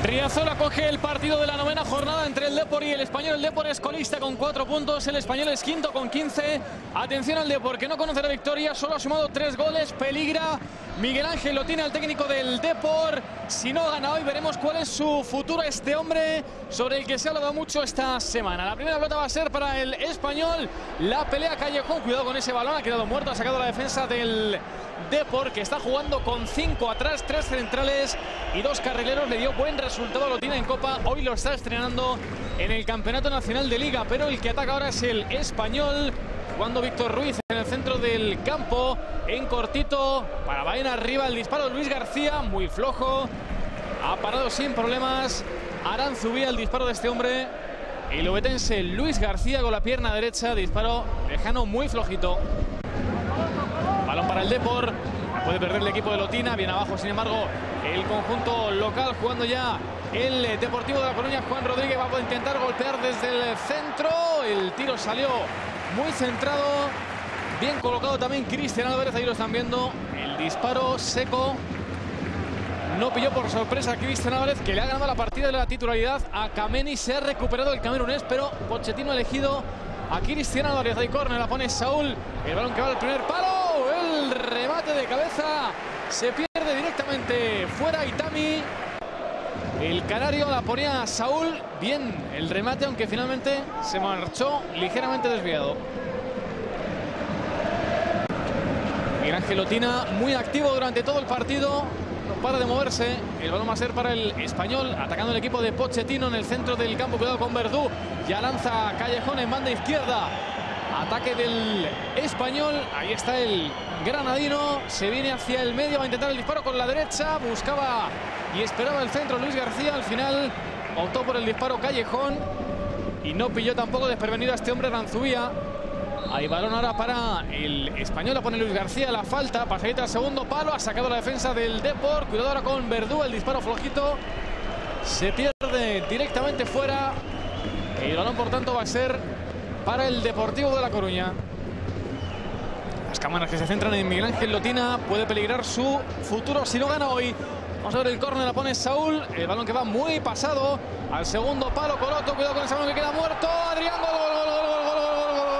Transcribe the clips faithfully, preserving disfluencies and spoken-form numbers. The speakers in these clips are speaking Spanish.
Riazor acoge el partido de la novena jornada entre el Depor y el Español. El Depor es colista con cuatro puntos, el Español es quinto con quince. Atención al Depor, que no conoce la victoria, solo ha sumado tres goles, peligra. Miguel Ángel lo tiene al técnico del Depor. Si no gana hoy, veremos cuál es su futuro este hombre, sobre el que se ha hablado mucho esta semana. La primera pelota va a ser para el Español. La pelea Callejón, cuidado con ese balón, ha quedado muerto, ha sacado la defensa del Depor, que está jugando con cinco atrás, tres centrales y dos carrileros. Le dio buen resultado, lo tiene en Copa, hoy lo está estrenando en el Campeonato Nacional de Liga, pero el que ataca ahora es el Español, jugando Víctor Ruiz en el centro del campo, en cortito, para Baena arriba, el disparo de Luis García, muy flojo, ha parado sin problemas Aranzubía el disparo de este hombre, el obetense Luis García con la pierna derecha, disparo lejano muy flojito. Balón para el Depor, puede perder el equipo de Lotina, bien abajo sin embargo el conjunto local, jugando ya el Deportivo de La Coruña. Juan Rodríguez va a intentar golpear desde el centro, el tiro salió muy centrado, bien colocado también Cristian Álvarez, ahí lo están viendo, el disparo seco, no pilló por sorpresa a Cristian Álvarez, que le ha ganado la partida de la titularidad a Kameni. Se ha recuperado el camerunés, pero Pochettino ha elegido a Cristian Álvarez. Hay córner, la pone Saúl, el balón que va al primer palo, el remate de cabeza se pierde directamente fuera. Itami, el canario, la ponía Saúl, bien el remate, aunque finalmente se marchó ligeramente desviado. Miguel Ángel Lotina muy activo durante todo el partido, no para de moverse. El balón va a ser para el Español, atacando el equipo de Pochettino en el centro del campo. Cuidado con Verdú, ya lanza Callejón en banda izquierda, ataque del Español, ahí está el granadino, se viene hacia el medio, va a intentar el disparo con la derecha, buscaba y esperaba el centro Luis García, al final optó por el disparo Callejón y no pilló tampoco desprevenido a este hombre Aranzubía. Hay balón ahora para el Español, la pone Luis García, la falta, pasadita al segundo palo, ha sacado la defensa del Depor, cuidado ahora con Verdú, el disparo flojito, se pierde directamente fuera, y el balón por tanto va a ser para el Deportivo de La Coruña. Las cámaras que se centran en Miguel Ángel Lotina, puede peligrar su futuro si no gana hoy. Vamos a ver el córner, la pone Saúl, el balón que va muy pasado al segundo palo, Coloto, cuidado con ese balón que queda muerto, Adrián, gol, gol, gol, gol, gol, gol, gol, gol,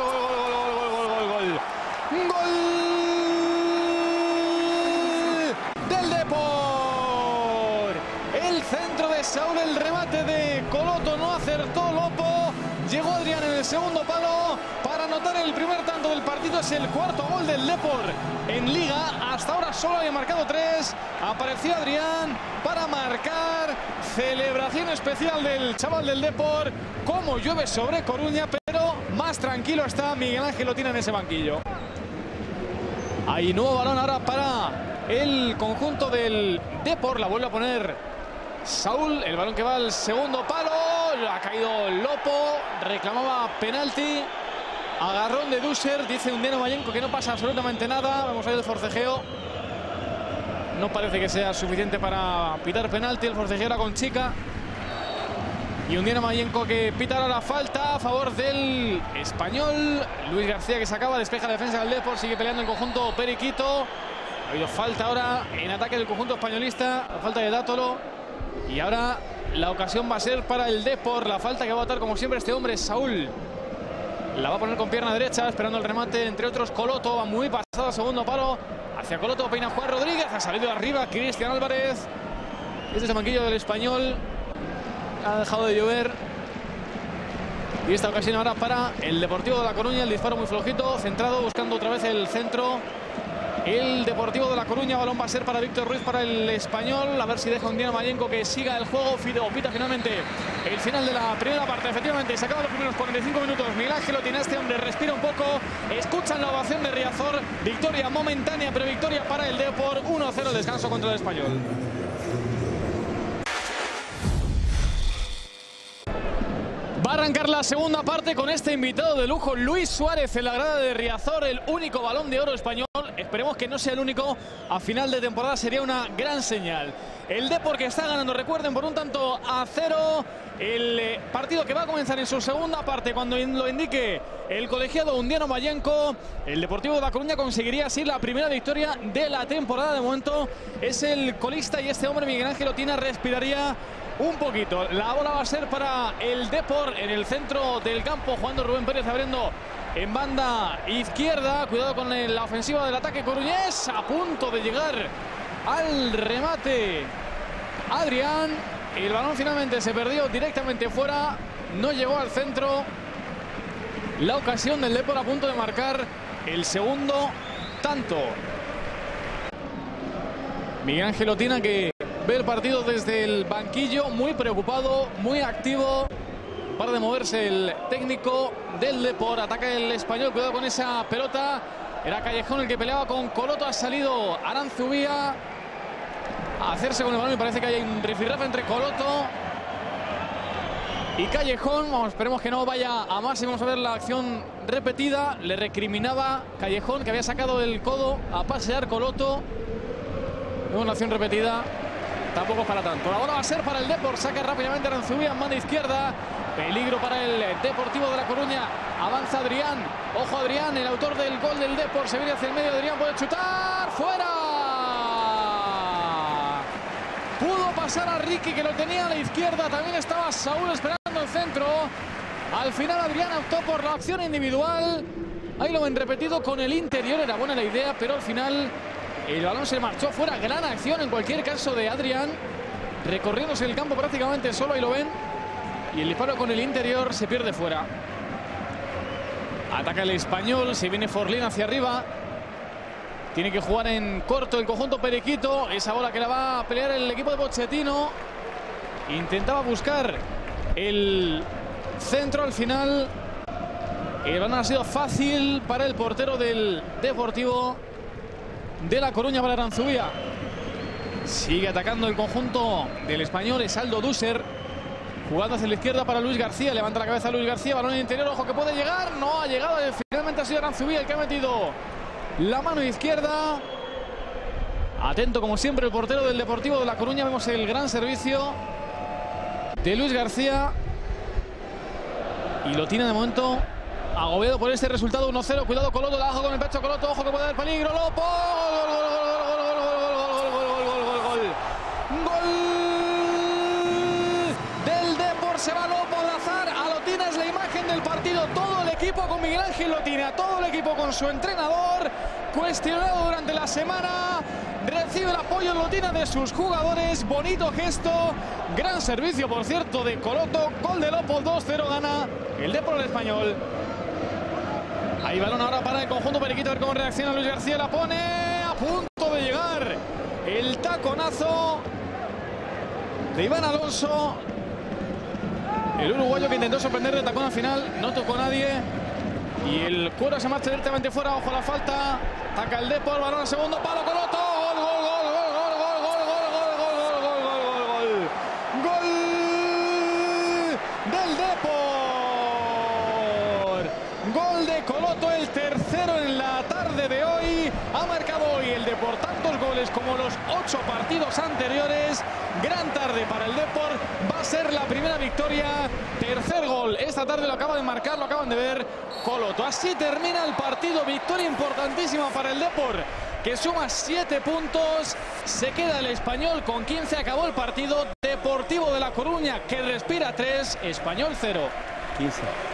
del Depor. El centro de Saúl, el remate de Coloto, no acertó Lopo. Llegó Adrián en el segundo palo para anotar el primer tanto del partido. Es el cuarto gol del Depor en Liga. Hasta ahora solo había marcado tres. Apareció Adrián para marcar. Celebración especial del chaval del Depor. Como llueve sobre Coruña, pero más tranquilo está Miguel Ángel Lotina en ese banquillo. Hay nuevo balón ahora para el conjunto del Depor. La vuelve a poner Saúl. El balón que va al segundo palo. Ha caído Lopo. Reclamaba penalti. Agarrón de Dusher. Dice Undiano Mayenko que no pasa absolutamente nada. Vamos a ver el forcejeo. No parece que sea suficiente para pitar penalti. El forcejeo era con Chica. Y Undiano Mayenko que pita ahora la falta a favor del Español. Luis García que sacaba, despeja la defensa del Depor, sigue peleando el conjunto periquito. Ha habido falta ahora en ataque del conjunto españolista, la falta de Dátolo. Y ahora la ocasión va a ser para el Depor, la falta que va a botar como siempre este hombre, Saúl. La va a poner con pierna derecha, esperando el remate, entre otros Coloto, va muy pasado, segundo palo. Hacia Coloto, peina Juan Rodríguez, ha salido arriba Cristian Álvarez. Este es el banquillo del Español. Ha dejado de llover. Y esta ocasión ahora para el Deportivo de La Coruña. El disparo muy flojito, centrado, buscando otra vez el centro. El Deportivo de La Coruña. Balón va a ser para Víctor Ruiz, para el Español. A ver si deja Undiano Mayenko que siga el juego. Fideo pita finalmente el final de la primera parte. Efectivamente, se acaban los primeros cuarenta y cinco minutos. Miguel Ángel Lotina, este hombre respira un poco. Escuchan la ovación de Riazor. Victoria momentánea, pero victoria para el Depor. uno cero el descanso contra el Español. Va a arrancar la segunda parte con este invitado de lujo, Luis Suárez, en la grada de Riazor, el único Balón de Oro español. Esperemos que no sea el único. A final de temporada sería una gran señal. El Depor que está ganando, recuerden, por un tanto a cero. El partido que va a comenzar en su segunda parte, cuando lo indique el colegiado Undiano Mayenco. El Deportivo de La Coruña conseguiría así la primera victoria de la temporada. De momento es el colista y este hombre, Miguel Ángel Otina, respiraría un poquito. La bola va a ser para el Depor en el centro del campo, jugando Rubén Pérez, abriendo en banda izquierda. Cuidado con la ofensiva del ataque coruñés. A punto de llegar al remate Adrián. El balón finalmente se perdió directamente fuera. No llegó al centro. La ocasión del Depor, a punto de marcar el segundo tanto. Miguel Ángel Otina, que ve el partido desde el banquillo, muy preocupado, muy activo. Para de moverse el técnico del Depor. Ataca el español, cuidado con esa pelota. Era Callejón el que peleaba con Coloto. Ha salido Aranzubía a hacerse con el balón y parece que hay un rifirrafe entre Coloto y Callejón. Vamos, esperemos que no vaya a más y vamos a ver la acción repetida. Le recriminaba Callejón que había sacado el codo a pasear Coloto. Vemos la acción repetida. Tampoco es para tanto. La bola va a ser para el Depor. Saca rápidamente Aranzubía en mano izquierda. Peligro para el Deportivo de La Coruña. Avanza Adrián. Ojo Adrián, el autor del gol del Depor. Se viene hacia el medio. Adrián puede chutar. ¡Fuera! Pudo pasar a Ricky, que lo tenía a la izquierda. También estaba Saúl esperando el centro. Al final Adrián optó por la opción individual. Ahí lo ven repetido con el interior. Era buena la idea, pero al final el balón se marchó fuera. Gran acción en cualquier caso de Adrián, recorriéndose el campo prácticamente solo. Ahí lo ven. Y el disparo con el interior se pierde fuera. Ataca el español. Se viene Forlín hacia arriba. Tiene que jugar en corto el conjunto periquito. Esa bola que la va a pelear el equipo de Pochettino. Intentaba buscar el centro al final. El balón ha sido fácil para el portero del Deportivo de La Coruña, para Aranzubía. Sigue atacando el conjunto del español. Es Aldo Dusser jugando hacia la izquierda para Luis García. Levanta la cabeza Luis García. Balón en el interior. Ojo que puede llegar. No ha llegado. Finalmente ha sido Aranzubía el que ha metido la mano izquierda. Atento como siempre el portero del Deportivo de La Coruña. Vemos el gran servicio de Luis García. Y lo tiene de momento agobiado por este resultado. uno cero. Cuidado Coloto. La baja con el pecho Coloto. Ojo que puede haber peligro. Lopo. Gol, gol, gol, gol, gol, gol, gol, gol, gol, gol, gol, gol, gol. Gol del Depor. Se va Lopo de azar. Alotina es la imagen del partido. Todo el equipo con Miguel Ángel Otina. Todo el equipo con su entrenador. Cuestionado durante la semana. Recibe el apoyo en Lotina de sus jugadores. Bonito gesto. Gran servicio, por cierto, de Coloto. Gol de Lopo. dos cero gana el Depor del español. Hay balón ahora para el conjunto periquito. A ver cómo reacciona Luis García. La pone a punto de llegar el taconazo de Iván Alonso. El uruguayo que intentó sorprender de tacón al final. No tocó a nadie. Y el cuero se marcha directamente fuera. Ojo a la falta. Ataca el Depor. Balón al segundo palo. Coloto. Gol, gol, gol, gol, gol, gol, gol, gol, gol, gol, gol, gol, gol, gol. Gol del Depor. Gol de Coloto, el tercero en la tarde de hoy. Ha marcado hoy el Depor tantos goles como los ocho partidos anteriores. Gran tarde para el Depor. Va a ser la primera victoria. Tercer gol. Esta tarde lo acaba de marcar, lo acaban de ver, Coloto. Así termina el partido. Victoria importantísima para el Depor, que suma siete puntos. Se queda el español con quince. Acabó el partido. Deportivo de La Coruña, que respira tres. Español cero. quince.